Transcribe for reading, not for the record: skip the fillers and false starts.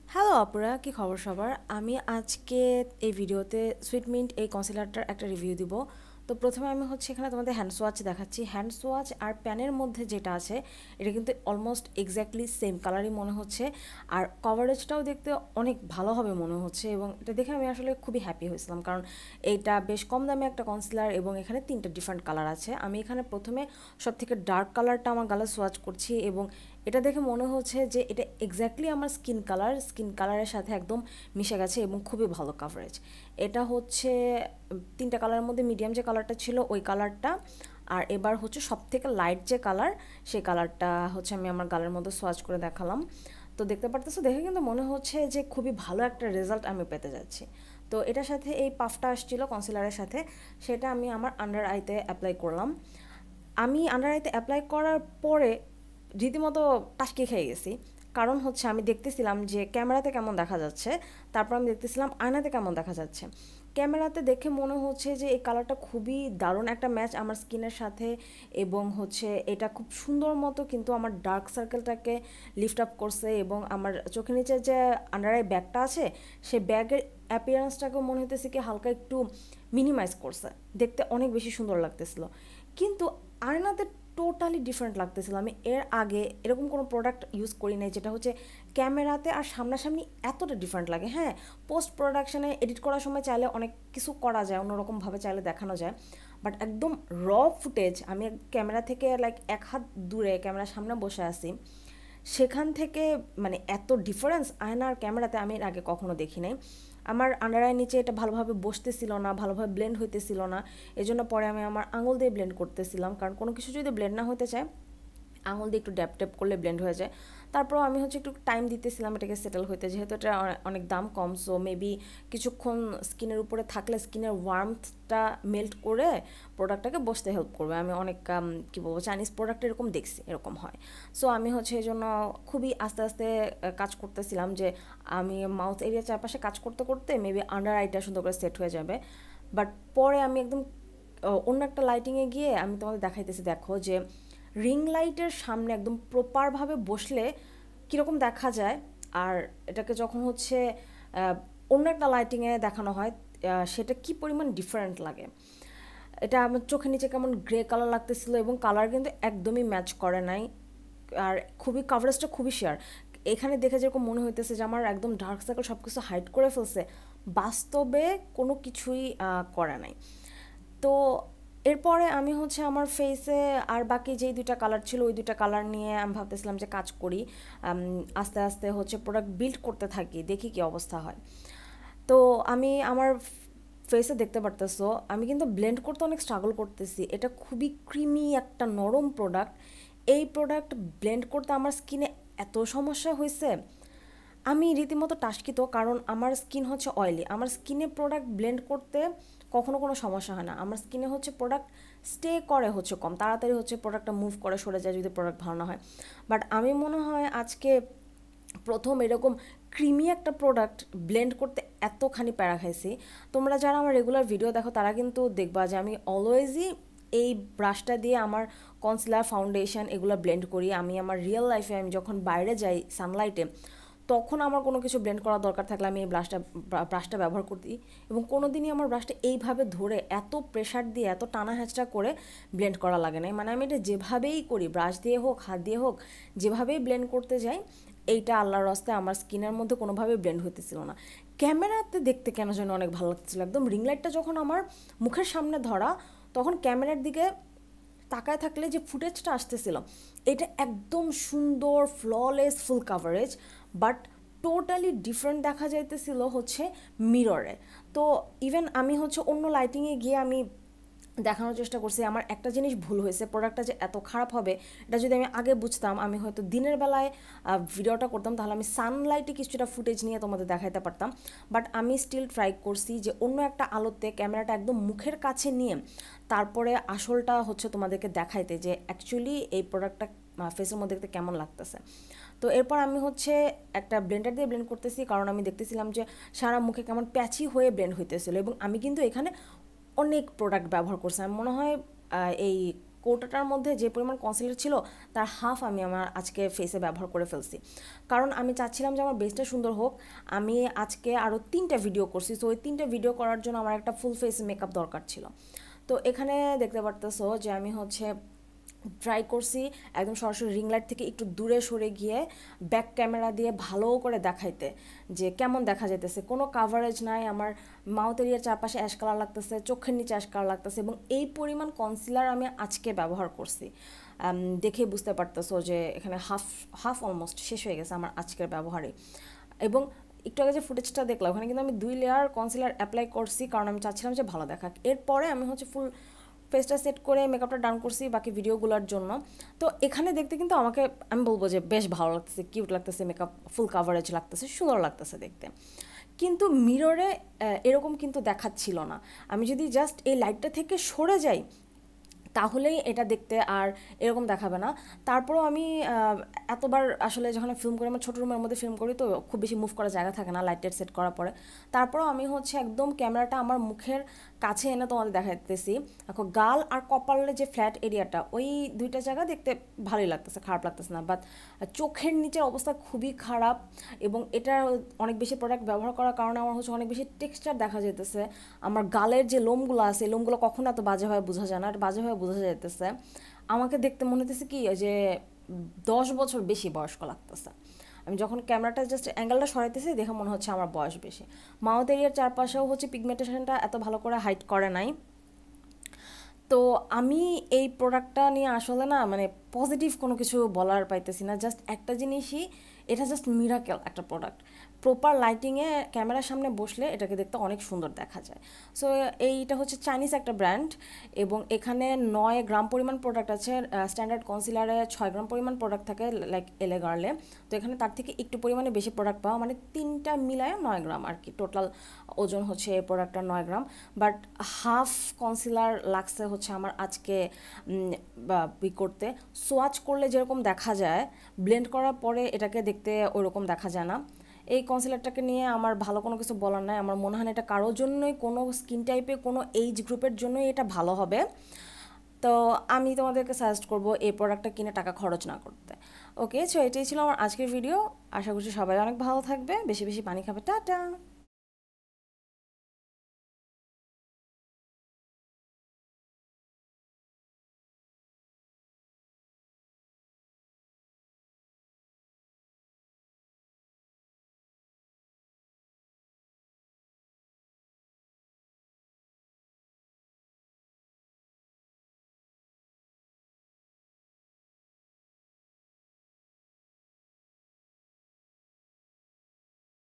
Hello আপুরা, কি খবর সবার? আমি আজকে এই ভিডিওতে সুইট মিন্ট এই কনসিলারটার একটা রিভিউ দিব। তো প্রথমে আমি এখানে তোমাদের হ্যান্ড সোয়াচ দেখাচ্ছি। হ্যান্ড সোয়াচ আর প্যানের মধ্যে যেটা আছে এটা কিন্তু অলমোস্ট এক্স্যাক্টলি সেম কালারই মনে হচ্ছে, আর কভারেজটাও দেখতে অনেক ভালো হবে মনে হচ্ছে, এবং এটা দেখে আমি আসলে খুবই হ্যাপি হয়েছিলাম, কারণ এইটা বেশ কম দামে একটা কনসিলার এবং এখানে তিনটা ডিফারেন্ট কালার আছে। আমি এখানে প্রথমে সব থেকে ডার্ক কালারটা আমার গালে সোয়াচ করছি, এবং এটা দেখে মনে হচ্ছে যে এটা এক্স্যাক্টলি আমার স্কিন কালারের সাথে একদম মিশে গেছে এবং খুবই ভালো কাভারেজ। এটা তিনটা কালারের মধ্যে মিডিয়াম যে কালারটা ছিল ওই কালারটা, আর এবার সব থেকে লাইট যে কালার সেই কালারটা আমি আমার গালের মধ্যে সোয়াচ করে দেখালাম। তো দেখতে পারতেছো, দেখে কিন্তু মনে হচ্ছে যে খুবই ভালো একটা রেজাল্ট আমি পেতে যাচ্ছি। তো এটার সাথে এই পাফটা আসছিল কনসিলারের সাথে, সেটা আমি আমার আন্ডার আইতে অ্যাপ্লাই করলাম। আমি আন্ডার আইতে অ্যাপ্লাই করার পরে রীতিমতো টাসকি খেয়ে গেছি। কারণ আমি দেখতেছিলাম যে ক্যামেরাতে কেমন দেখা যাচ্ছে, তারপর আমি দেখতেছিলাম আয়নাতে কেমন দেখা যাচ্ছে। ক্যামেরাতে দেখে মনে হচ্ছে যে এই কালারটা খুবই দারুণ একটা ম্যাচ আমার স্কিনের সাথে, এবং এটা খুব সুন্দর মতো কিন্তু আমার ডার্ক সার্কেলটাকে লিফট আপ করছে, এবং আমার চোখের নিচে যে আন্ডার আই ব্যাগটা আছে সেই ব্যাগের অ্যাপিয়ারেন্সটাকেও মনে হইতেছে কি হালকা একটু মিনিমাইজ করছে, দেখতে অনেক বেশি সুন্দর লাগতেছিল। কিন্তু আয়নাতে টোটালি ডিফারেন্ট লাগতেছিল। আমি এর আগে এরকম কোনো প্রোডাক্ট ইউজ করি নাই যেটা ক্যামেরাতে আর সামনাসামনি এতটা ডিফারেন্ট লাগে। হ্যাঁ, পোস্ট প্রোডাকশানে এডিট করার সময় চাইলে অনেক কিছু করা যায়, অন্যরকমভাবে চাইলে দেখানো যায়, বাট একদম র ফুটেজ আমি ক্যামেরা থেকে লাইক এক হাত দূরে ক্যামেরার সামনে বসে আছি, সেখান থেকে মানে এত ডিফারেন্স আয়না আর ক্যামেরাতে আমি এর আগে কখনো দেখি নাই। আমার আন্ডার আই নিচে এটা ভালোভাবে বসতেছিল না, ভালোভাবে ব্লেন্ড হইতেছিল না। এজন্য পরে আমি আমার আঙুল দিয়ে ব্লেন্ড করতেছিলাম, কারণ কোনো কিছু যদি ব্লেন্ড না হতে চায় আঙুল দিয়ে একটু ড্যাপ ট্যাপ করলে ব্লেন্ড হয়ে যায়। তারপর আমি একটু টাইম দিতেছিলাম এটাকে সেটেল হইতে, যেহেতু এটা অনেক দাম কম, সো মেবি কিছুক্ষণ স্কিনের উপরে থাকলে স্কিনের ওয়ার্মথটা মেল্ট করে প্রোডাক্টটাকে বসতে হেল্প করবে। আমি অনেক কী বলবো, চাইনিজ প্রোডাক্ট এরকম দেখছি, এরকম হয়। সো আমি এই জন্য খুবই আস্তে আস্তে কাজ করতেছিলাম, যে আমি মাউথ এরিয়া চারপাশে কাজ করতে করতে মেবি আন্ডার আইটা সুন্দর করে সেট হয়ে যাবে। বাট পরে আমি একদম অন্য একটা লাইটিংয়ে গিয়ে আমি তোমাদের দেখাইতেছি, দেখো যে রিং লাইটের সামনে একদম প্রপারভাবে বসলে কীরকম দেখা যায়, আর এটাকে যখন অন্য একটা লাইটিংয়ে দেখানো হয় সেটা কি পরিমাণ ডিফারেন্ট লাগে। এটা আমার চোখের নিচে কেমন গ্রে কালার লাগতেছিল, এবং কালার কিন্তু একদমই ম্যাচ করে নাই, আর খুবই কাভারেজটা খুবই শেয়ার। এখানে দেখে যেরকম মনে হইতেছে যে আমার একদম ডার্ক সার্কেল সব কিছু হাইড করে ফেলছে, বাস্তবে কোনো কিছুই করে নাই। তো এরপরে আমি আমার ফেসে আর বাকি যেই দুইটা কালার ছিল ওই দুইটা কালার নিয়ে আমি ভাবতেছিলাম যে কাজ করি, আস্তে আস্তে প্রোডাক্ট বিল্ড করতে থাকি, দেখি কি অবস্থা হয়। তো আমি আমার ফেসে দেখতে পারতেছো আমি কিন্তু ব্লেন্ড করতে অনেক স্ট্রাগল করতেছি। এটা খুবই ক্রিমি একটা নরম প্রোডাক্ট। এই প্রোডাক্ট ব্লেন্ড করতে আমার স্কিনে এত সমস্যা হয়েছে, আমি রীতিমতো টাসকিত, কারণ আমার স্কিন অয়েলি। আমার স্কিনে প্রোডাক্ট ব্লেন্ড করতে কখনো কোনো সমস্যা হয় না, আমার স্কিনে প্রোডাক্ট স্টে করে কম তাড়াতাড়ি প্রোডাক্টটা মুভ করে সরে যায় যদি প্রোডাক্ট ভালো না হয়। বাট আমি মনে হয় আজকে প্রথম এরকম ক্রিমি একটা প্রোডাক্ট ব্লেন্ড করতে এতখানি প্যারা খাইছি। তোমরা যারা আমার রেগুলার ভিডিও দেখো তারা কিন্তু দেখবা যে আমি অলওয়েজই এই ব্রাশটা দিয়ে আমার কনসিলার, ফাউন্ডেশন এগুলো ব্লেন্ড করি। আমি আমার রিয়েল লাইফে আমি যখন বাইরে যাই সানলাইটে, তখন আমার কোনো কিছু ব্লেন্ড করার দরকার থাকলে আমি এই ব্রাশটা ব্যবহার করি, এবং কোনো দিনই আমার ব্রাশটা এইভাবে ধরে এত প্রেশার দিয়ে এত টানা হ্যাঁচড়া করে ব্লেন্ড করা লাগে না। মানে আমি এটা যেভাবেই করি, ব্রাশ দিয়ে হোক হাত দিয়ে হোক, যেভাবেই ব্লেন্ড করতে যাই, এইটা আল্লাহর রাস্তায় আমার স্কিনের মধ্যে কোনোভাবে ব্লেন্ড হইতেছিল না। ক্যামেরাতে দেখতে কেন যেন অনেক ভালো লাগতেছিল। একদম রিং লাইটটা যখন আমার মুখের সামনে ধরা, তখন ক্যামেরার দিকে তাকায় থাকলে যে ফুটেজটা আসতেছিল এটা একদম সুন্দর flawless full coverage, but totally different দেখা যাইতেছিল মিররে। তো ইভেন আমি অন্য লাইটিংয়ে গিয়ে আমি দেখানোর চেষ্টা করছি। আমার একটা জিনিস ভুল হয়েছে, প্রোডাক্টটা যে এত খারাপ হবে এটা যদি আমি আগে বুঝতাম, আমি হয়তো দিনের বেলায় ভিডিওটা করতাম, তাহলে আমি সানলাইটে কিছুটা ফুটেজ নিয়ে তোমাদের দেখাইতে পারতাম। বাট আমি স্টিল ট্রাই করছি যে অন্য একটা আলোতে ক্যামেরাটা একদম মুখের কাছে নিয়ে তারপরে আসলটা তোমাদেরকে দেখাইতে, যে অ্যাকচুয়ালি এই প্রোডাক্টটা ফেসের মধ্যে দেখতে কেমন লাগতেছে। তো এরপর আমি একটা ব্লেন্ডার দিয়ে ব্লেন্ড করতেছি, কারণ আমি দেখতেছিলাম যে সারা মুখে কেমন প্যাচি হয়ে ব্লেন্ড হইতেছিল, এবং আমি কিন্তু এখানে অনেক প্রোডাক্ট ব্যবহার করছি। আমি মনে হয় এই কৌটাটার মধ্যে যে পরিমাণ কনসিলার ছিল তার হাফ আমি আমার আজকে ফেসে ব্যবহার করে ফেলছি, কারণ আমি চাচ্ছিলাম যে আমার বেসটা সুন্দর হোক। আমি আজকে আরও 3টা ভিডিও করছি, তো ওই 3টা ভিডিও করার জন্য আমার একটা ফুল ফেস মেকআপ দরকার ছিল। তো এখানে দেখতে পারতেছো যে আমি হচ্ছে ট্রাই করছি একদম সরাসরি রিং লাইট থেকে একটু দূরে সরে গিয়ে ব্যাক ক্যামেরা দিয়ে ভালো করে দেখাইতে যে কেমন দেখা যেতেছে, কোনো কাভারেজ নাই, আমার মাউথ এরিয়ার চারপাশে অ্যাশ কালার লাগতেছে, চোখের নিচে অ্যাশ কালার লাগতেছে, এবং এই পরিমাণ কনসিলার আমি আজকে ব্যবহার করছি। দেখে বুঝতে পারতেছো যে এখানে হাফ হাফ অলমোস্ট শেষ হয়ে গেছে আমার আজকের ব্যবহারে। এবং একটু আগে যে ফুটেজটা দেখলাম ওখানে কিন্তু আমি 2 লেয়ার কনসিলার অ্যাপ্লাই করছি, কারণ আমি চাচ্ছিলাম যে ভালো দেখাক। এরপরে আমি হচ্ছে ফুল ফেসটা সেট করে মেকআপটা ডান করছি বাকি ভিডিওগুলোর জন্য। তো এখানে দেখতে কিন্তু আমাকে আমি বলবো যে বেশ ভালো লাগতেছে, কিউট লাগতেছে, মেকআপ ফুল কাভারেজ লাগতেছে, সুন্দর লাগতেছে দেখতে। কিন্তু মিররে এরকম কিন্তু দেখাচ্ছিল না। আমি যদি জাস্ট এই লাইটটা থেকে সরে যাই তাহলেই এটা দেখতে আর এরকম দেখাবে না। তারপরেও আমি এতবার আসলে যখন ফিল্ম করি, আমার ছোটো রুমের মধ্যে ফিল্ম করি, তো খুব বেশি মুভ করার জায়গা থাকে না লাইটের সেট করার পরে। তারপরেও আমি হচ্ছে একদম ক্যামেরাটা আমার মুখের কাছে এনে তোমাদের দেখাইতেছি। এখন গাল আর কপালের যে ফ্ল্যাট এরিয়াটা, ওই 2টা জায়গা দেখতে ভালোই লাগতেছে, খারাপ লাগতেছে না। বাট চোখের নিচের অবস্থা খুবই খারাপ, এবং এটা অনেক বেশি প্রোডাক্ট ব্যবহার করার কারণে আমার হচ্ছে অনেক বেশি টেক্সচার দেখা যেতেছে। আমার গালের যে লোমগুলো আছে, এই লোমগুলো কখনো এত বাজেভাবে বোঝা যায় না, আর বাজেভাবে বোঝা যাইতেছে। আমাকে দেখতে মনে হতেছে কি যে 10 বছর বেশি বয়স্ক লাগতেছে। আমি যখন ক্যামেরাটা জাস্ট অ্যাঙ্গেলটা সরাইতেছি দেখে মনে হচ্ছে আমার বয়স বেশি। মাউথ এরিয়ার চারপাশেও হচ্ছে পিগমেন্টেশনটা এত ভালো করে হাইড করে নাই। তো আমি এই প্রোডাক্টটা নিয়ে আসলে না মানে পজিটিভ কোনো কিছু বলার পাইতেছি না। জাস্ট একটা জিনিসই, এটা জাস্ট মিরাকেল একটা প্রোডাক্ট। প্রপার লাইটিংয়ে ক্যামেরার সামনে বসলে এটাকে দেখতে অনেক সুন্দর দেখা যায়। সো এইটা হচ্ছে চাইনিজ একটা ব্র্যান্ড, এবং এখানে 9 গ্রাম পরিমাণ প্রোডাক্ট আছে। স্ট্যান্ডার্ড কনসিলারে 6 গ্রাম পরিমাণ প্রোডাক্ট থাকে লাইক এলে গার্লে। তো এখানে তার থেকে একটু পরিমাণে বেশি প্রোডাক্ট পাওয়া, মানে 3টা মিলায় 9 গ্রাম আর কি। টোটাল ওজন হচ্ছে এই প্রোডাক্টটা 9 গ্রাম। বাট হাফ কনসিলার লাগছে হচ্ছে আমার আজকে করতে। সোয়াচ করলে যেরকম দেখা যায়, ব্লেন্ড করার পরে এটাকে দেখতে ওইরকম দেখা যায় না। এই কনসিলারটাকে নিয়ে আমার ভালো কোনো কিছু বলার নাই। আমার মনে হয় না এটা কারোর জন্যই, কোনো স্কিন টাইপে, কোনো এইজ গ্রুপের জন্যই এটা ভালো হবে। তো আমি তোমাদেরকে সাজেস্ট করবো এই প্রোডাক্টটা কিনে টাকা খরচ না করতে। ওকে, সো এটাই ছিল আমার আজকের ভিডিও। আশা করছি সবাই অনেক ভালো থাকবে, বেশি বেশি পানি খাবে। টাটা।